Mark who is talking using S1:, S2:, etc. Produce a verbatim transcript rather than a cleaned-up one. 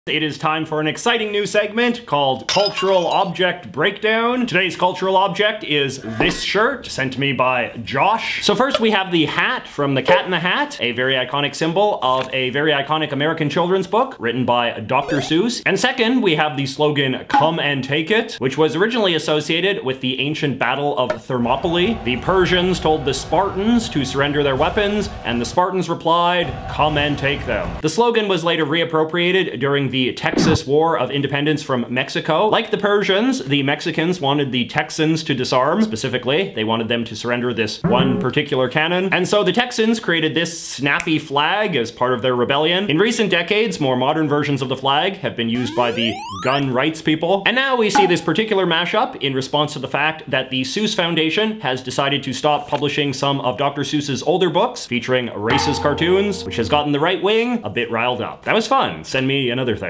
S1: It is time for an exciting new segment called Cultural Object Breakdown. Today's cultural object is this shirt, sent to me by Josh. So first we have the hat from The Cat in the Hat, a very iconic symbol of a very iconic American children's book written by Doctor Seuss. And second, we have the slogan, "Come and take it," which was originally associated with the ancient Battle of Thermopylae. The Persians told the Spartans to surrender their weapons, and the Spartans replied, "Come and take them." The slogan was later reappropriated during the Texas War of Independence from Mexico. Like the Persians, the Mexicans wanted the Texans to disarm. Specifically, they wanted them to surrender this one particular cannon. And so the Texans created this snappy flag as part of their rebellion. In recent decades, more modern versions of the flag have been used by the gun rights people. And now we see this particular mashup in response to the fact that the Seuss Foundation has decided to stop publishing some of Doctor Seuss's older books featuring racist cartoons, which has gotten the right wing a bit riled up. That was fun. Send me another